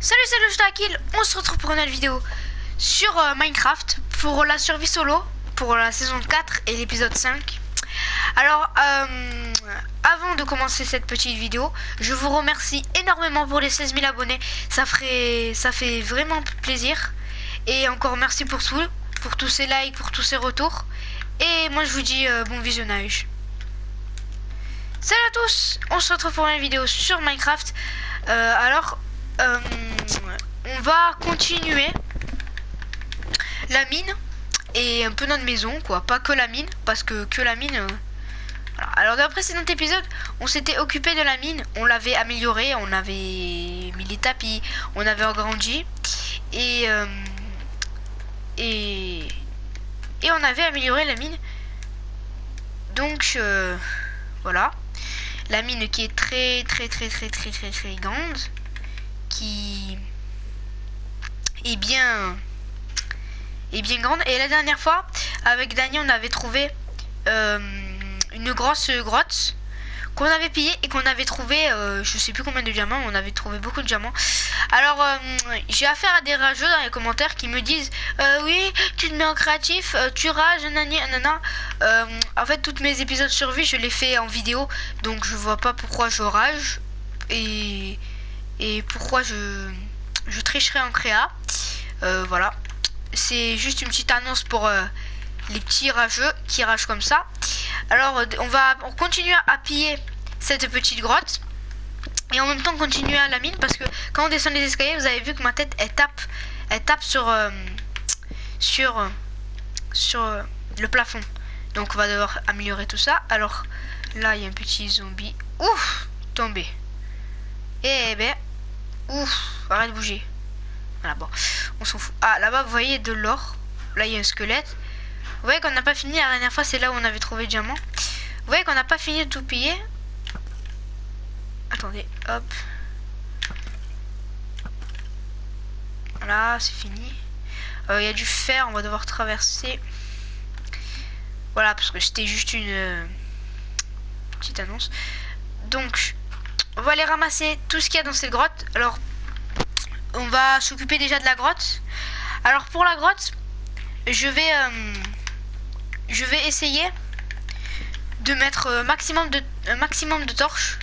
Salut, je t'Akil, on se retrouve pour une nouvelle vidéo sur Minecraft pour la survie solo, pour la saison 4 et l'épisode 5. Alors, avant de commencer cette petite vidéo, je vous remercie énormément pour les 16 000 abonnés, ça fait vraiment plaisir. Et encore merci pour tous ces likes, pour tous ces retours. Et moi je vous dis bon visionnage. Salut à tous, on se retrouve pour une vidéo sur Minecraft. On va continuer la mine et un peu notre maison, quoi. Pas que la mine, parce que la mine... voilà. Alors dans le précédent épisode, on s'était occupé de la mine, on l'avait améliorée, on avait mis les tapis, on avait agrandi et on avait amélioré la mine. Donc voilà, la mine qui est très grande, qui est bien grande. Et la dernière fois avec Dany on avait trouvé une grosse grotte qu'on avait pillée et qu'on avait trouvé je sais plus combien de diamants. On avait trouvé beaucoup de diamants. Alors j'ai affaire à des rageux dans les commentaires qui me disent oui tu te mets en créatif, tu rages nanana. En fait tous mes épisodes survie je les fais en vidéo, donc je vois pas pourquoi je rage et pourquoi je tricherai en créa. Voilà, c'est juste une petite annonce pour les petits rageux qui ragent comme ça. Alors on continue à piller cette petite grotte et en même temps continuer à la mine, parce que quand on descend les escaliers, vous avez vu que ma tête elle tape sur le plafond. Donc on va devoir améliorer tout ça. Alors là il y a un petit zombie. Ouf, tombé. Eh ben, ouf, arrête de bouger. Voilà, bon, on s'en fout. Ah, là-bas, vous voyez de l'or. Là, il y a un squelette. Vous voyez qu'on n'a pas fini. La dernière fois, c'est là où on avait trouvé le diamant. Vous voyez qu'on n'a pas fini de tout piller. Attendez, hop. Voilà, c'est fini. Il y a du fer, on va devoir traverser. Voilà, parce que c'était juste une petite annonce. Donc, on va aller ramasser tout ce qu'il y a dans cette grotte. Alors, on va s'occuper déjà de la grotte. Alors pour la grotte, je vais essayer de mettre un maximum de torches.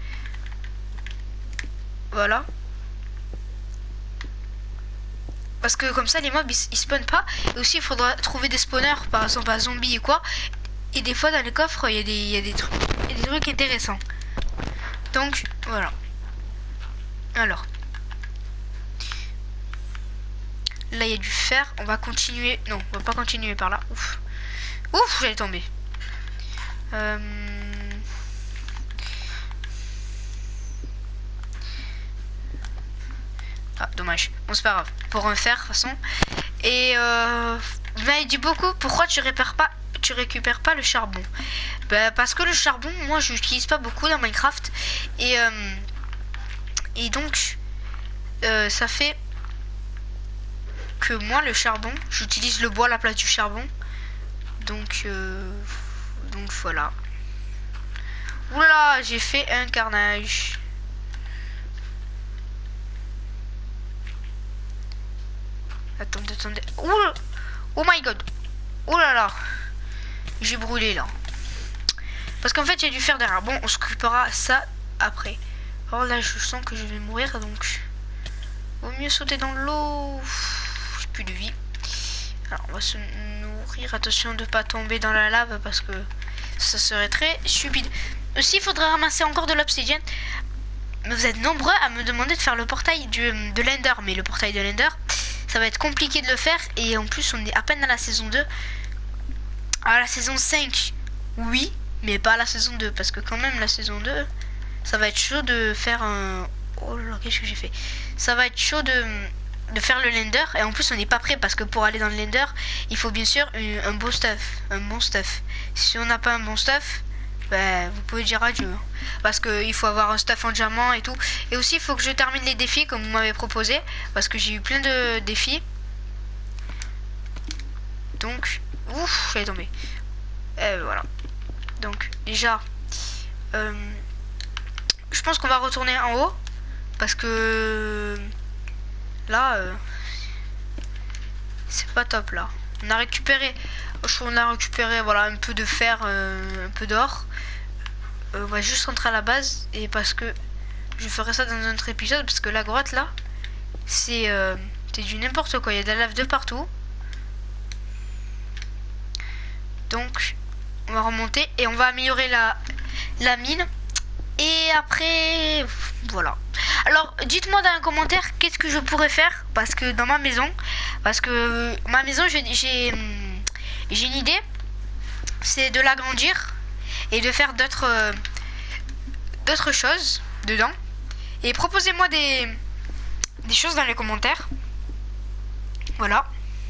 Voilà. Parce que comme ça les mobs ils spawnent pas. Et aussi il faudra trouver des spawners, par exemple à zombies et quoi. Et des fois dans les coffres il y a des trucs intéressants. Donc voilà. Alors là il y a du fer, on va continuer. Non, on va pas continuer par là. Ouf, ouf, j'allais tomber. Ah, dommage. Bon, c'est pas grave. Pour en faire, de toute façon. Et vous m'avez dit beaucoup, pourquoi tu récupères pas le charbon? Bah, parce que le charbon, moi, je l'utilise pas beaucoup dans Minecraft. Et donc, ça fait que moi, le charbon, j'utilise le bois à la place du charbon. Donc voilà. Oula, j'ai fait un carnage. Attendez. Ouh, oh my god. Oh là là. J'ai brûlé là. Parce qu'en fait, j'ai dû faire derrière. Bon, on s'occupera ça après. Alors là, je sens que je vais mourir, donc vaut mieux sauter dans l'eau. J'ai plus de vie. Alors, on va se nourrir. Attention de ne pas tomber dans la lave, parce que ça serait très stupide. Aussi, il faudrait ramasser encore de l'obsidienne. Mais vous êtes nombreux à me demander de faire le portail de l'Ender. Mais le portail de l'Ender, ça va être compliqué de le faire. Et en plus, on est à peine à la saison 2. À la saison 5, oui. Mais pas à la saison 2. Parce que quand même, la saison 2, ça va être chaud de faire un... Oh là, qu'est-ce que j'ai fait? Ça va être chaud de faire le Lender. Et en plus, on n'est pas prêt. Parce que pour aller dans le Lender, il faut bien sûr un beau stuff. Un bon stuff. Si on n'a pas un bon stuff, bah, vous pouvez dire adieu. Parce qu'il faut avoir un stuff en diamant et tout. Et aussi, il faut que je termine les défis comme vous m'avez proposé. Parce que j'ai eu plein de défis. Donc, ouf, j'allais tomber. Voilà. Donc, déjà, je pense qu'on va retourner en haut. Parce que Là, c'est pas top là. On a récupéré, voilà, un peu de fer, un peu d'or. On va juste rentrer à la base et parce que je ferai ça dans un autre épisode parce que la grotte là, c'est du n'importe quoi. Il y a de la lave de partout. Donc, on va remonter et on va améliorer la mine. Et après, voilà. Alors, dites-moi dans les commentaires qu'est-ce que je pourrais faire. Parce que dans ma maison, j'ai une idée. C'est de l'agrandir et de faire d'autres choses dedans. Et proposez-moi des choses dans les commentaires. Voilà.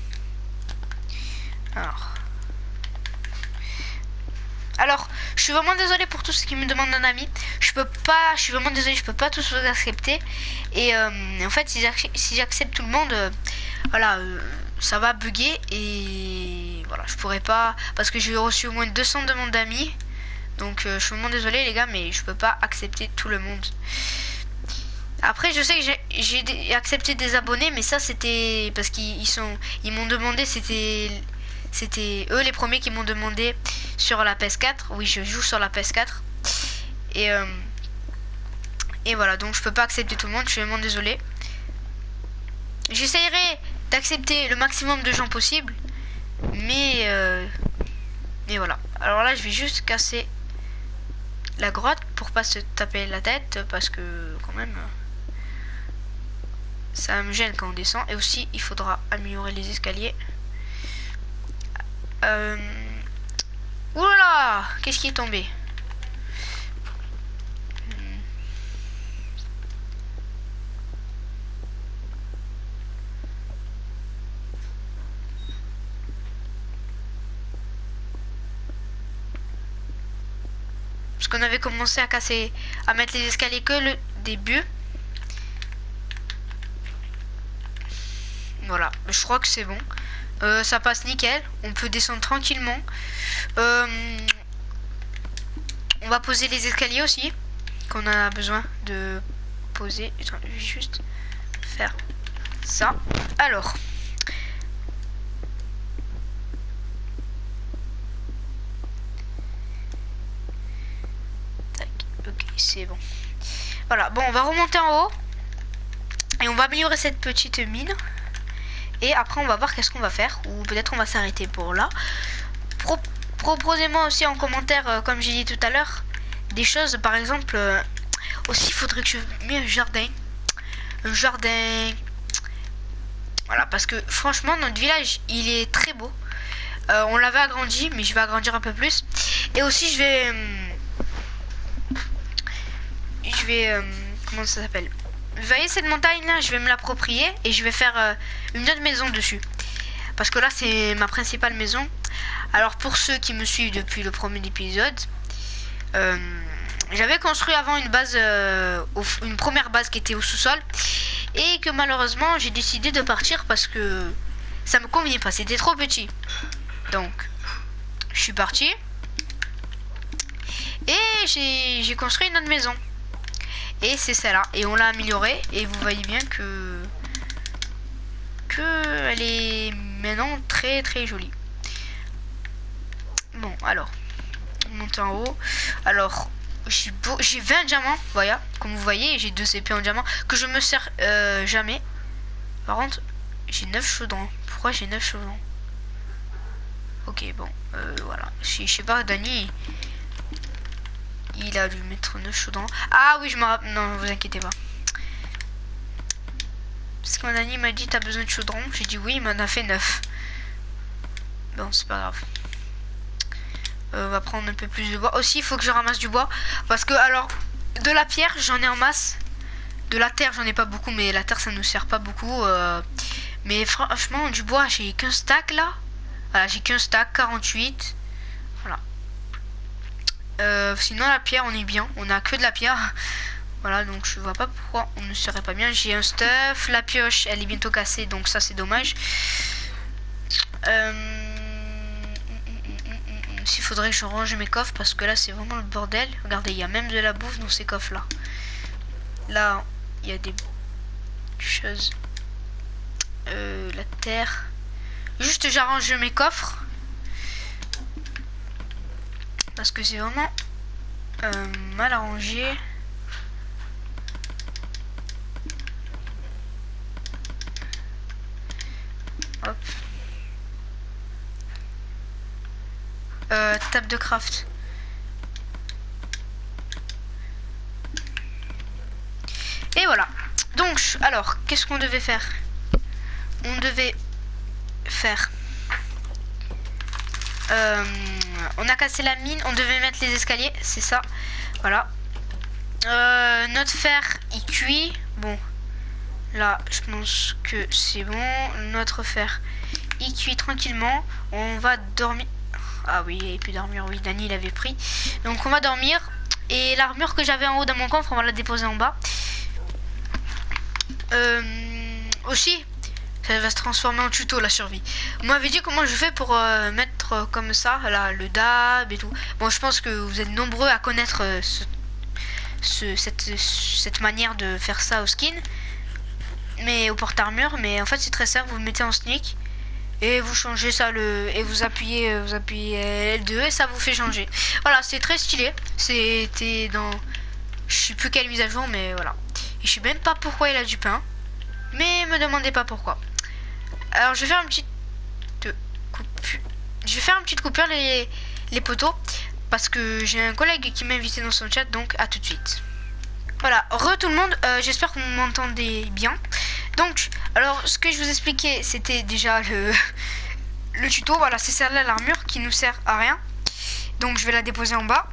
Alors, je suis vraiment désolée pour tout ce qui me demande un ami. Je suis vraiment désolée, je peux pas tous vous accepter. Et en fait, si j'accepte tout le monde, voilà, ça va bugger. Et voilà, je pourrais pas, parce que j'ai reçu au moins 200 demandes d'amis. Donc, je suis vraiment désolée les gars, mais je peux pas accepter tout le monde. Après, je sais que j'ai accepté des abonnés, mais ça c'était parce ils m'ont demandé, c'était eux les premiers qui m'ont demandé sur la PS4. Oui, je joue sur la PS4. Et voilà, donc je peux pas accepter tout le monde, je suis vraiment désolée. J'essayerai d'accepter le maximum de gens possible. Mais voilà. Alors là, je vais juste casser la grotte pour pas se taper la tête. Parce que quand même, ça me gêne quand on descend. Et aussi, il faudra améliorer les escaliers. Oulala, qu'est-ce qui est tombé? Parce qu'on avait commencé à mettre les escaliers que le début. Voilà, je crois que c'est bon. Ça passe nickel, on peut descendre tranquillement. On va poser les escaliers aussi, qu'on a besoin de poser. Attends, je vais juste faire ça. Alors, tac, ok, c'est bon. Voilà, bon, on va remonter en haut et on va améliorer cette petite mine. Et après on va voir qu'est-ce qu'on va faire. Ou peut-être on va s'arrêter pour là. Proposez-moi aussi en commentaire, comme j'ai dit tout à l'heure, des choses. Par exemple, aussi il faudrait que je mette un jardin. Un jardin. Voilà, parce que franchement notre village il est très beau. On l'avait agrandi, mais je vais agrandir un peu plus. Et aussi je vais comment ça s'appelle? Vous voyez cette montagne là, je vais me l'approprier et je vais faire une autre maison dessus. Parce que là c'est ma principale maison. Alors pour ceux qui me suivent depuis le premier épisode, j'avais construit avant une base, une première base qui était au sous-sol. Et que malheureusement j'ai décidé de partir parce que ça me convenait pas, c'était trop petit. Donc je suis parti. Et j'ai construit une autre maison. Et c'est celle-là. Et on l'a améliorée. Et vous voyez bien que elle est maintenant très très jolie. Bon, alors. On monte en haut. Alors, j'ai 20 diamants. Voilà. Comme vous voyez, j'ai 2 CP en diamant. Que je me sers jamais. Par contre, j'ai 9 chaudrons. Pourquoi j'ai 9 chaudrons? Ok, bon. Voilà. Je sais pas, Dany... Il a dû mettre 9 chaudrons. Ah oui, je me rappelle. Non, vous inquiétez pas. Parce que mon ami m'a dit t'as besoin de chaudrons. J'ai dit oui, il m'en a fait 9. Bon, c'est pas grave. On va prendre un peu plus de bois. Aussi, il faut que je ramasse du bois. Parce que, alors, de la pierre, j'en ai en masse. De la terre, j'en ai pas beaucoup. Mais la terre, ça ne nous sert pas beaucoup. Mais franchement, du bois, j'ai qu'un stack là. Voilà, j'ai qu'un stack, 48. Voilà. Sinon la pierre on est bien, on a que de la pierre. Voilà, donc je vois pas pourquoi on ne serait pas bien. J'ai un stuff, la pioche elle est bientôt cassée, donc ça c'est dommage. S'il faudrait que je range mes coffres parce que là c'est vraiment le bordel. Regardez, il y a même de la bouffe dans ces coffres là. Là il y a des choses La terre. Juste j'arrange mes coffres. Parce que c'est vraiment mal arrangé. Hop. Table de craft. Et voilà. Donc, alors, qu'est-ce qu'on devait faire? On devait faire... on a cassé la mine, on devait mettre les escaliers, c'est ça. Voilà. Notre fer, il cuit. Bon, là, je pense que c'est bon. Notre fer, il cuit tranquillement. On va dormir. Ah oui, il n'y avait plus d'armure. Oui, Dani, il avait pris. Donc, on va dormir. Et l'armure que j'avais en haut dans mon coffre, on va la déposer en bas. Aussi, ça va se transformer en tuto la survie. Vous m'avez dit comment je fais pour mettre comme ça, là, le dab et tout. Bon, je pense que vous êtes nombreux à connaître cette manière de faire ça au skin. Mais au porte-armure. Mais en fait, c'est très simple. Vous le mettez en sneak. Et vous changez ça et vous appuyez L2 et ça vous fait changer. Voilà, c'est très stylé. C'était dans... Je sais plus quelle mise à jour, mais voilà. Et je sais même pas pourquoi il a du pain. Mais me demandez pas pourquoi. Alors je vais faire une petite coupure. Je vais faire une petite coupure les poteaux. Parce que j'ai un collègue qui m'a invité dans son chat. Donc à tout de suite. Voilà, tout le monde. J'espère que vous m'entendez bien. Donc, alors ce que je vous expliquais, c'était déjà le tuto. Voilà, c'est celle-là l'armure qui nous sert à rien. Donc je vais la déposer en bas.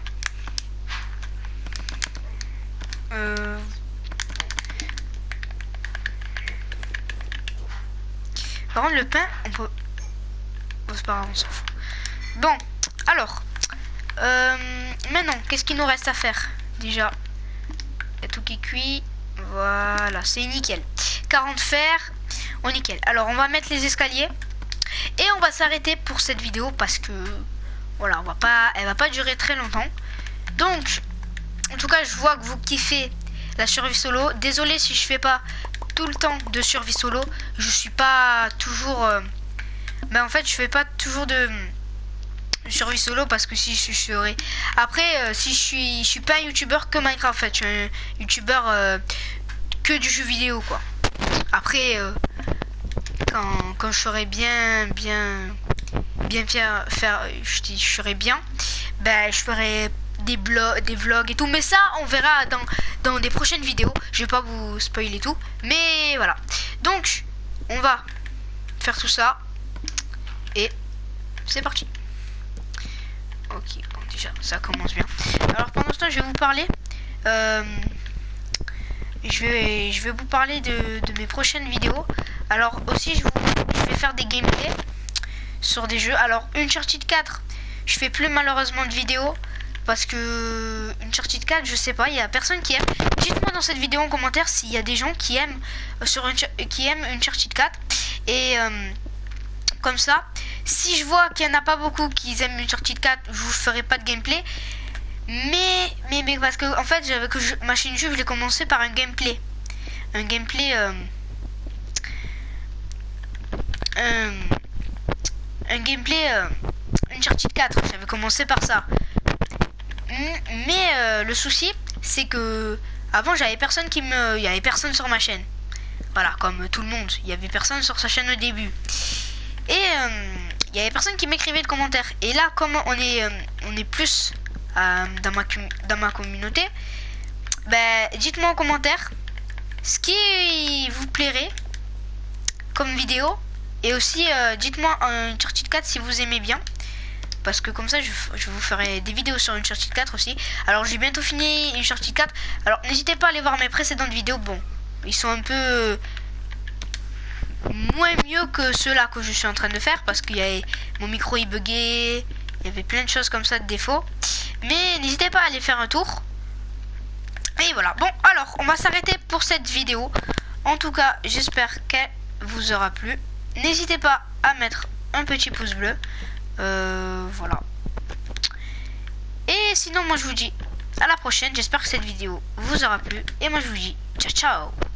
Par contre, le pain, on peut... Oh, c'est pas grave, on s'en fout. Bon, alors. Maintenant, qu'est-ce qu'il nous reste à faire? Déjà, il y a tout qui cuit. Voilà, c'est nickel. 40 fer, on nickel. Alors, on va mettre les escaliers. Et on va s'arrêter pour cette vidéo parce que... Voilà, elle va pas durer très longtemps. Donc, en tout cas, je vois que vous kiffez la survie solo. Désolé si je fais pas tout le temps de survie solo. Je suis pas toujours... en fait, je fais pas toujours de survie solo parce que si je serais... Après, si je suis pas un youtubeur que Minecraft, en fait. Je suis un youtubeur que du jeu vidéo, quoi. Après, quand je serais bien je serais bien, je ferais des vlogs et tout, mais ça on verra dans des prochaines vidéos. Je vais pas vous spoiler tout, mais voilà. Donc on va faire tout ça et c'est parti. Ok, bon, déjà ça commence bien. Alors pendant ce temps je vais vous parler je vais vous parler de mes prochaines vidéos. Alors aussi je vais faire des gameplays sur des jeux. Alors Uncharted 4, je fais plus malheureusement de vidéos parce que Uncharted 4, je sais pas, il y a personne qui aime. Dites-moi dans cette vidéo en commentaire s'il y a des gens qui aiment qui aiment Uncharted 4 et comme ça, si je vois qu'il y en a pas beaucoup qui aiment Uncharted 4, je vous ferai pas de gameplay. Mais parce que en fait, ma chaîne YouTube, je l'ai commencé par un gameplay Uncharted 4. J'avais commencé par ça. Mais le souci, c'est que avant, il y avait personne sur ma chaîne. Voilà, comme tout le monde, il y avait personne sur sa chaîne au début. Et il y avait personne qui m'écrivait de commentaires. Et là, comme on est plus dans ma communauté, dites-moi en commentaire ce qui vous plairait comme vidéo. Et aussi dites-moi un Uncharted 4 si vous aimez bien. Parce que comme ça je vous ferai des vidéos sur Uncharted 4 aussi. Alors j'ai bientôt fini Uncharted 4. Alors n'hésitez pas à aller voir mes précédentes vidéos. Bon, ils sont un peu moins mieux que ceux-là que je suis en train de faire. Parce qu'il y avait mon micro il buguait. Il y avait plein de choses comme ça de défauts. Mais n'hésitez pas à aller faire un tour. Et voilà. Bon, alors on va s'arrêter pour cette vidéo. En tout cas, j'espère qu'elle vous aura plu. N'hésitez pas à mettre un petit pouce bleu. Voilà. Et sinon, moi je vous dis à la prochaine. J'espère que cette vidéo vous aura plu. Et moi je vous dis ciao ciao.